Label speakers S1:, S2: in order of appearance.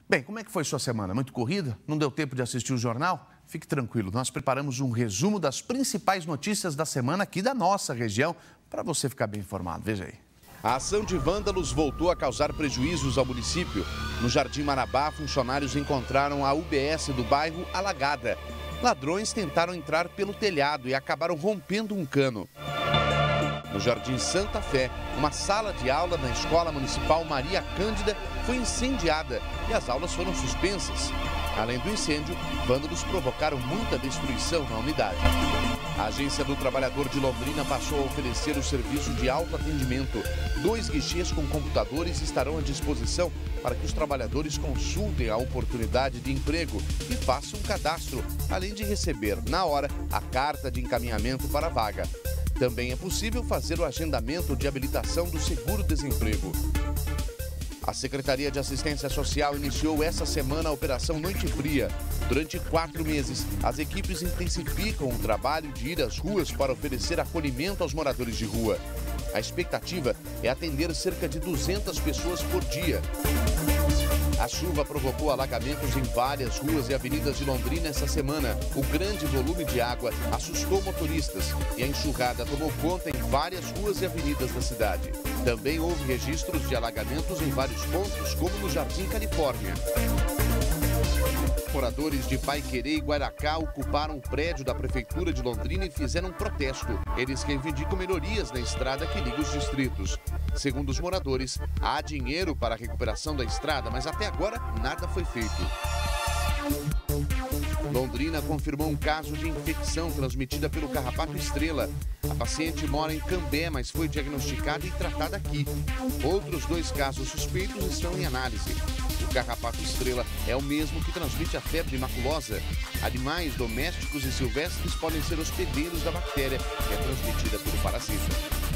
S1: Bem, como é que foi sua semana? Muito corrida? Não deu tempo de assistir o jornal? Fique tranquilo, nós preparamos um resumo das principais notícias da semana aqui da nossa região para você ficar bem informado. Veja aí.
S2: A ação de vândalos voltou a causar prejuízos ao município. No Jardim Marabá, funcionários encontraram a UBS do bairro alagada. Ladrões tentaram entrar pelo telhado e acabaram rompendo um cano. No Jardim Santa Fé, uma sala de aula da Escola Municipal Maria Cândida foi incendiada e as aulas foram suspensas. Além do incêndio, vândalos provocaram muita destruição na unidade. A Agência do Trabalhador de Londrina passou a oferecer o serviço de autoatendimento. 2 guichês com computadores estarão à disposição para que os trabalhadores consultem a oportunidade de emprego e façam um cadastro, além de receber, na hora, a carta de encaminhamento para a vaga. Também é possível fazer o agendamento de habilitação do seguro-desemprego. A Secretaria de Assistência Social iniciou essa semana a Operação Noite Fria. Durante 4 meses, as equipes intensificam o trabalho de ir às ruas para oferecer acolhimento aos moradores de rua. A expectativa é atender cerca de 200 pessoas por dia. A chuva provocou alagamentos em várias ruas e avenidas de Londrina essa semana. O grande volume de água assustou motoristas e a enxurrada tomou conta em várias ruas e avenidas da cidade. Também houve registros de alagamentos em vários pontos, como no Jardim Califórnia. Moradores de Paiquerê e Guaracá ocuparam o prédio da Prefeitura de Londrina e fizeram um protesto. Eles reivindicam melhorias na estrada que liga os distritos. Segundo os moradores, há dinheiro para a recuperação da estrada, mas até agora nada foi feito. Londrina confirmou um caso de infecção transmitida pelo carrapato estrela. A paciente mora em Cambé, mas foi diagnosticada e tratada aqui. Outros 2 casos suspeitos estão em análise. O carrapato estrela é o mesmo que transmite a febre maculosa. Animais domésticos e silvestres podem ser hospedeiros da bactéria, que é transmitida pelo parasita.